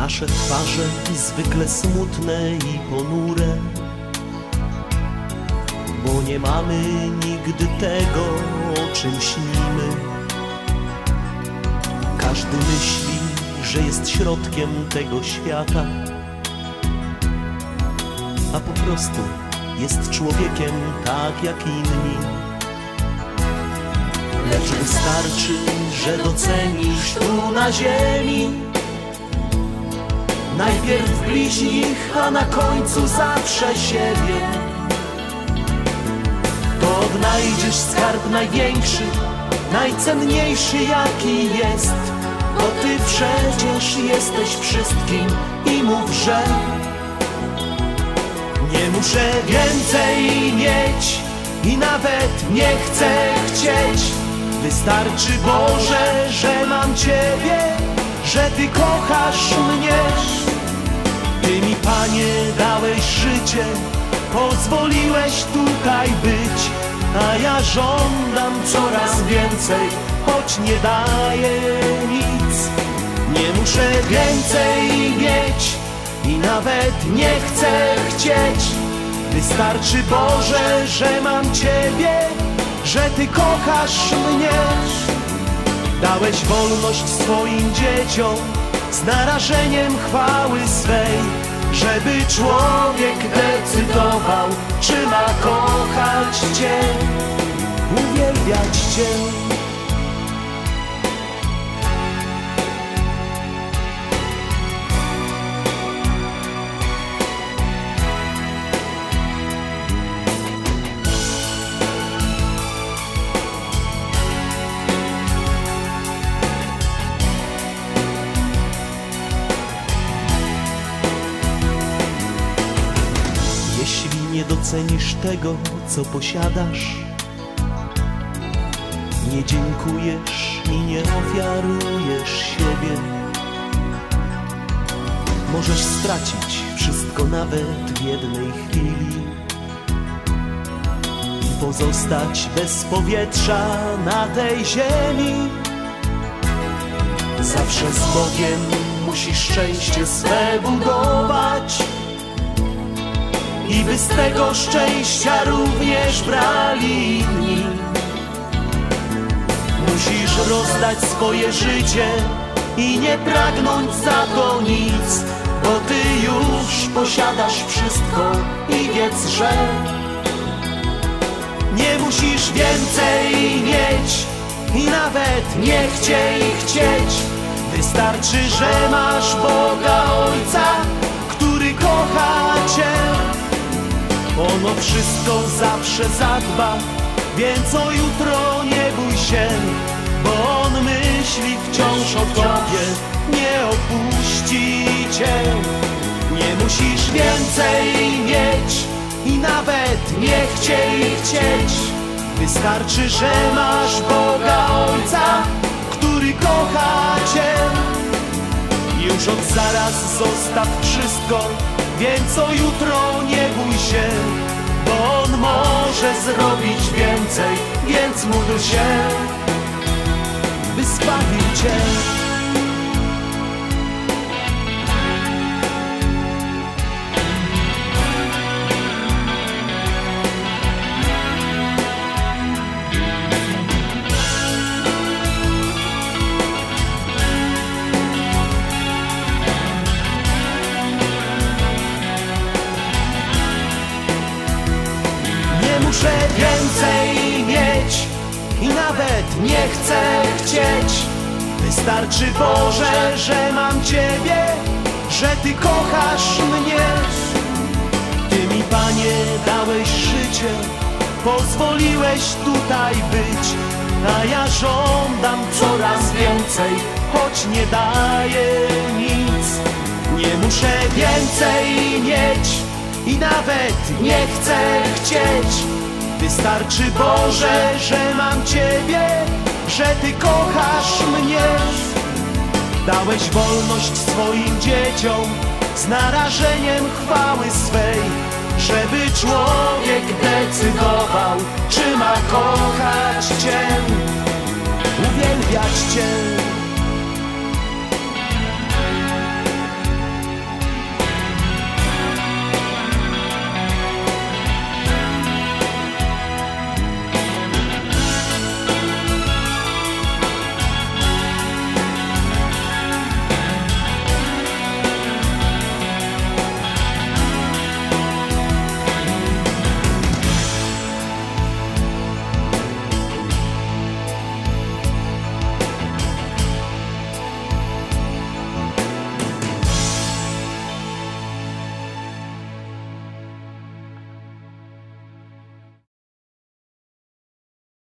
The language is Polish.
Nasze twarze zwykle smutne i ponure, bo nie mamy nigdy tego, o czym śnimy. Każdy myśli, że jest środkiem tego świata, a po prostu jest człowiekiem tak jak inni. Lecz wystarczy, że docenisz tu na ziemi najpierw bliźnich, a na końcu zawsze siebie. To odnajdziesz skarb największy, najcenniejszy jaki jest, bo ty przecież jesteś wszystkim i mów, że nie muszę więcej mieć i nawet nie chcę chcieć. Wystarczy, Boże, że mam Ciebie, że Ty kochasz mnie. Ty mi, Panie, dałeś życie, pozwoliłeś tutaj być, a ja żądam coraz więcej, choć nie daję nic. Nie muszę więcej mieć i nawet nie chcę chcieć. Wystarczy, Boże, że mam Ciebie, że Ty kochasz mnie. Dałeś wolność swoim dzieciom z narażeniem chwały swej, żeby człowiek decydował, czy ma kochać Cię, uwielbiać Cię. Jeśli nie docenisz tego, co posiadasz, nie dziękujesz i nie ofiarujesz siebie, możesz stracić wszystko nawet w jednej chwili i pozostać bez powietrza na tej ziemi. Zawsze z Bogiem musisz szczęście swe budować, i by z tego szczęścia również brali inni. Musisz rozdać swoje życie i nie pragnąć za to nic, bo Ty już posiadasz wszystko i wiedz, że nie musisz więcej mieć i nawet nie chcieć. Wystarczy, że masz Boga Ojca, który kocha Cię. On o wszystko zawsze zadba, więc o jutro nie bój się, bo On myśli wciąż o Tobie, nie opuści Cię. Nie musisz więcej mieć i nawet nie chcieć. Wystarczy, że masz Boga Ojca, który kocha Cię. Już od zaraz zostaw wszystko, więc o jutro nie bój się, bo On może zrobić więcej, więc módl się, by zbawił Cię. Muszę więcej mieć i nawet nie chcę chcieć. Wystarczy, Boże, że mam Ciebie, że Ty kochasz mnie. Ty mi, Panie, dałeś życie, pozwoliłeś tutaj być, a ja żądam coraz więcej, choć nie daję nic. Nie muszę więcej mieć i nawet nie chcę chcieć. Wystarczy, Boże, że mam Ciebie, że Ty kochasz mnie. Dałeś wolność swoim dzieciom z narażeniem chwały swej, żeby człowiek decydował, czy ma kochać Cię, uwielbiać Cię.